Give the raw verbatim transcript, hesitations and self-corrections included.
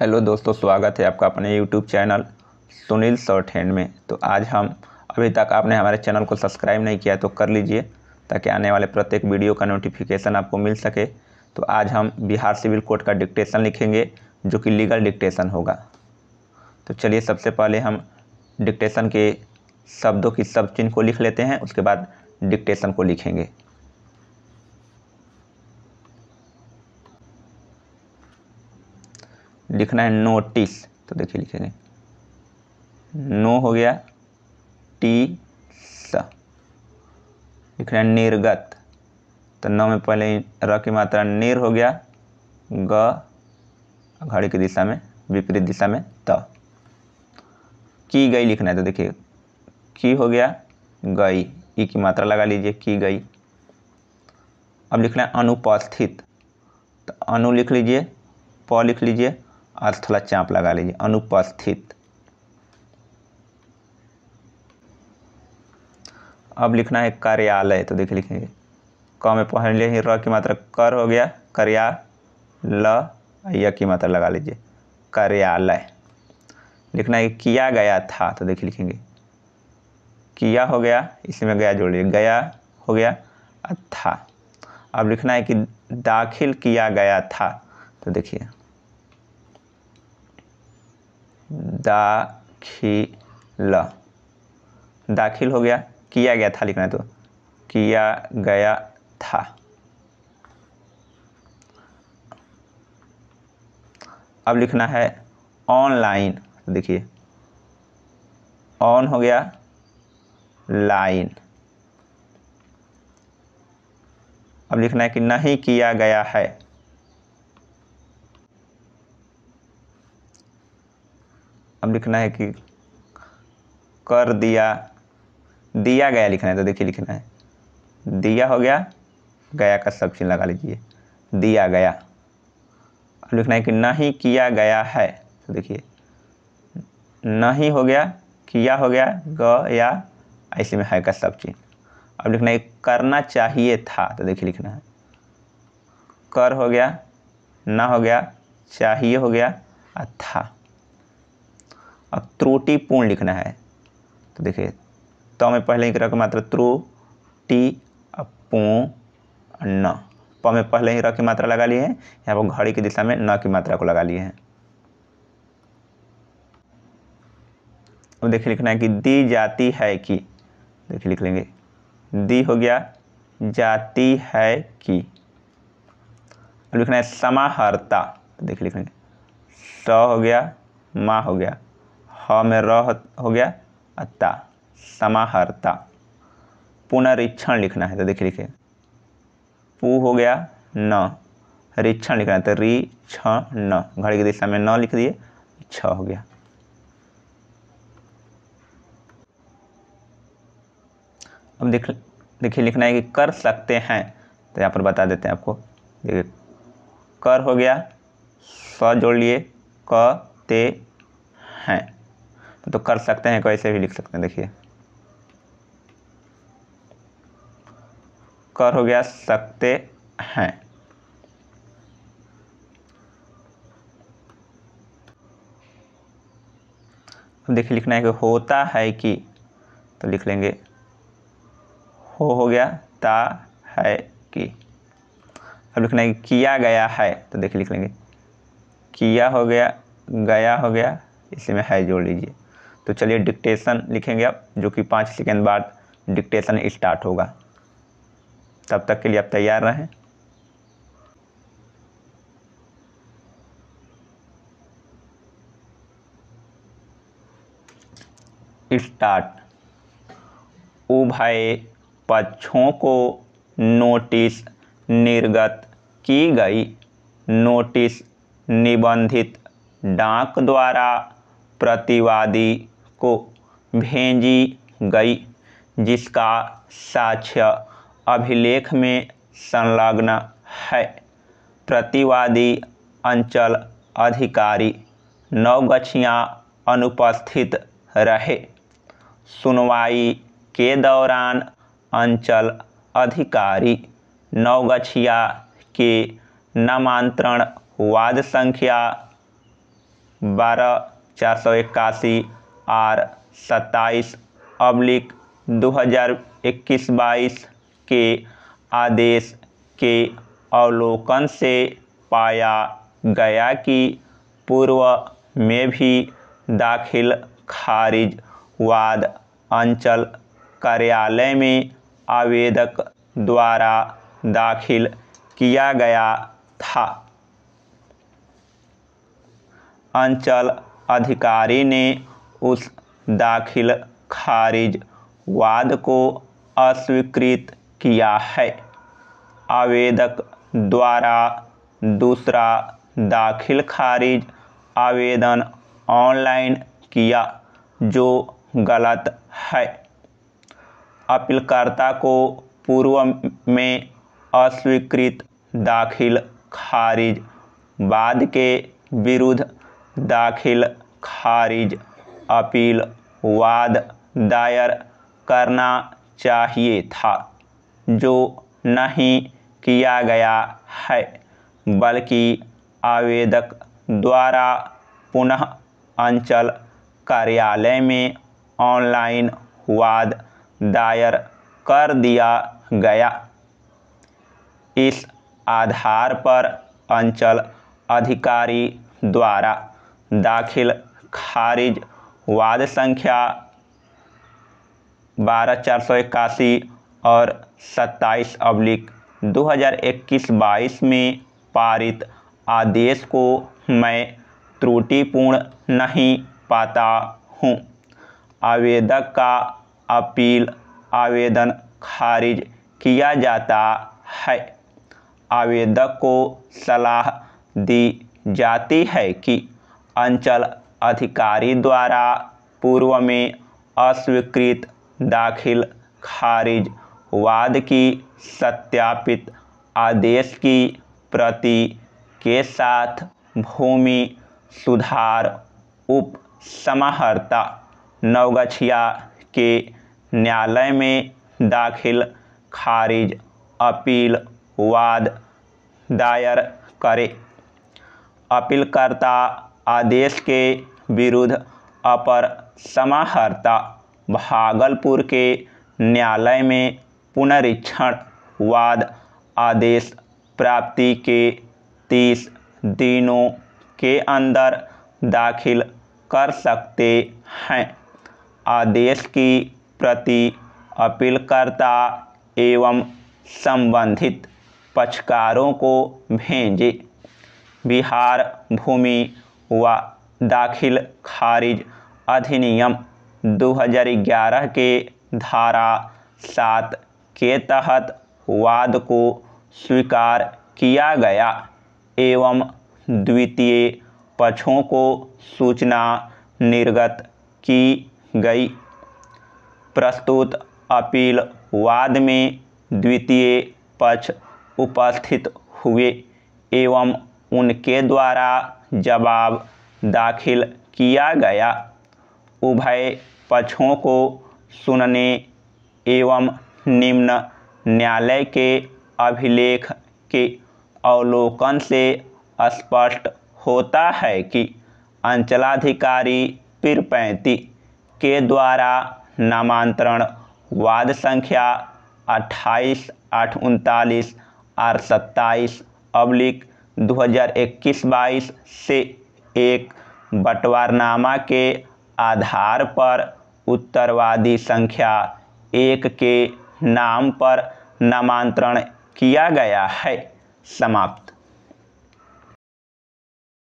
Hello दोस्तों, स्वागत है आपका अपने YouTube channel Sunil shorthand में। तो आज हम अभी तक आपने हमारे चैनल को सब्सक्राइब नहीं किया तो कर लीजिए ताकि आने वाले प्रत्येक वीडियो का नोटिफिकेशन आपको मिल सके। तो आज हम बिहार सिविल कोड का डिक्टेशन लिखेंगे जो कि लीगल डिक्टेशन होगा। तो चलिए सबसे पहले हम डिक्टेशन के शब्दों की सब चिन्ह को लिख लेते हैं, उसके बाद डिक्टेशन को लिखेंगे। लिखना है नोटिस, तो देखिए लिखेंगे नो हो गया, टी स। लिखना है निर्गत, तो नौ में पहले र की मात्रा निर हो गया, ग घड़ी की दिशा में विपरीत दिशा में त। की गई लिखना है, तो देखिए की हो गया गई, ई की मात्रा लगा लीजिए, की गई। अब लिखना है अनुपस्थित, तो अनु लिख लीजिए, प लिख लीजिए और थोड़ा चाप लगा लीजिए, अनुपस्थित। अब लिखना है कार्यालय, तो देखिए लिखेंगे क में पहले ही र की मात्रा कर हो गया, कार्या ल य की मात्रा लगा लीजिए, कार्यालय। लिखना है किया गया था, तो देखिए लिखेंगे किया हो गया, इसी में गया जोड़िए, गया हो गया था। अब लिखना है कि दाखिल किया गया था, तो देखिए दाखिल, दाखिल हो गया, किया गया था लिखना है, तो किया गया था। अब लिखना है ऑनलाइन, तो देखिए ऑन हो गया, लाइन। अब लिखना है कि नहीं किया गया है, अब लिखना है कि कर दिया, दिया गया लिखना है, तो देखिए लिखना है दिया हो गया, गया का सब चिन्ह लगा लीजिए, दिया गया। अब लिखना है कि नहीं किया गया है, तो देखिए नहीं हो गया, किया हो गया, ग या ऐसे में है का सब चिन्ह। अब लिखना है करना चाहिए था, तो देखिए लिखना है कर हो गया, ना हो गया, चाहिए हो गया, था। अब त्रुटिपूर्ण लिखना है, तो देखिए तो में पहले ही रख मात्रा त्रुटि, पूर्ण, प में पहले ही र की मात्रा लगा लिए हैं, यहाँ पर घड़ी की दिशा में न की मात्रा को लगा लिए हैं। अब देखिए लिखना है कि दी जाती है कि, देखिए लिख लेंगे दी हो गया, जाती है कि। अब लिखना है समाहर्ता, तो देखिए लिखेंगे स हो गया, मा हो गया, ह में र हो गया, ता, समाहर्ता। पुनरीक्षण लिखना है, तो देखिए लिखिए पू हो गया, न, रीक्षण लिखना है, तो री छ न, घड़ी की दिशा में न लिख दिए, छ हो गया। अब देख देखिए लिखना है कि कर सकते हैं, तो यहाँ पर बता देते हैं आपको। देखिए कर हो गया, स जोड़ लिए, क ते हैं, तो कर सकते हैं को ऐसे भी लिख सकते हैं। देखिए कर हो गया, सकते हैं। अब देखिए लिखना है कि होता है कि, तो लिख लेंगे हो हो गया, ता है कि। अब लिखना है कि किया गया है, तो देखिए लिख लेंगे किया हो गया, गया हो गया, इसी में है जोड़ लीजिए। तो चलिए डिक्टेशन लिखेंगे अब, जो कि पाँच सेकेंड बाद डिक्टेशन स्टार्ट होगा। तब तक के लिए आप तैयार रहें। स्टार्ट। उभय पक्षों को नोटिस निर्गत की गई। नोटिस निबंधित डाक द्वारा प्रतिवादी को भेजी गई, जिसका साक्ष्य अभिलेख में संलग्न है। प्रतिवादी अंचल अधिकारी नवगछिया अनुपस्थित रहे। सुनवाई के दौरान अंचल अधिकारी नवगछिया के नामांतरण वाद संख्या बारह चार सौ इक्यासी आर सत्ताईस अब्लिक दो हज़ार इक्कीस बाईस के आदेश के अवलोकन से पाया गया कि पूर्व में भी दाखिल खारिज वाद अंचल कार्यालय में आवेदक द्वारा दाखिल किया गया था। अंचल अधिकारी ने उस दाखिल खारिज वाद को अस्वीकृत किया है। आवेदक द्वारा दूसरा दाखिल खारिज आवेदन ऑनलाइन किया जो गलत है। अपीलकर्ता को पूर्व में अस्वीकृत दाखिल खारिज वाद के विरुद्ध दाखिल खारिज अपील वाद दायर करना चाहिए था, जो नहीं किया गया है, बल्कि आवेदक द्वारा पुनः अंचल कार्यालय में ऑनलाइन वाद दायर कर दिया गया। इस आधार पर अंचल अधिकारी द्वारा दाखिल खारिज वाद संख्या बारह चार सौ इक्यासी और सत्ताईस अब्लिक दो हज़ार इक्कीस बाईस में पारित आदेश को मैं त्रुटिपूर्ण नहीं पाता हूँ। आवेदक का अपील आवेदन खारिज किया जाता है। आवेदक को सलाह दी जाती है कि अंचल अधिकारी द्वारा पूर्व में अस्वीकृत दाखिल खारिज वाद की सत्यापित आदेश की प्रति के साथ भूमि सुधार उप समाहर्ता नवगछिया के न्यायालय में दाखिल खारिज अपील वाद दायर करे। अपीलकर्ता आदेश के विरुद्ध अपर समाहर्ता भागलपुर के न्यायालय में पुनरीक्षण वाद आदेश प्राप्ति के तीस दिनों के अंदर दाखिल कर सकते हैं। आदेश की प्रति अपीलकर्ता एवं संबंधित पक्षकारों को भेजे। बिहार भूमि व दाखिल खारिज अधिनियम दो हज़ार ग्यारह के धारा सात के तहत वाद को स्वीकार किया गया एवं द्वितीय पक्षों को सूचना निर्गत की गई। प्रस्तुत अपील वाद में द्वितीय पक्ष उपस्थित हुए एवं उनके द्वारा जवाब दाखिल किया गया। उभय पक्षों को सुनने एवं निम्न न्यायालय के अभिलेख के अवलोकन से स्पष्ट होता है कि अंचलाधिकारी पीरपैंती के द्वारा नामांतरण वाद संख्या अट्ठाईस आठ उनतालीस आर सत्ताईस अब्लिक दो हज़ार इक्कीस बाईस से एक बंटवारनामा के आधार पर उत्तरवादी संख्या एक के नाम पर नामांतरण किया गया है। समाप्त।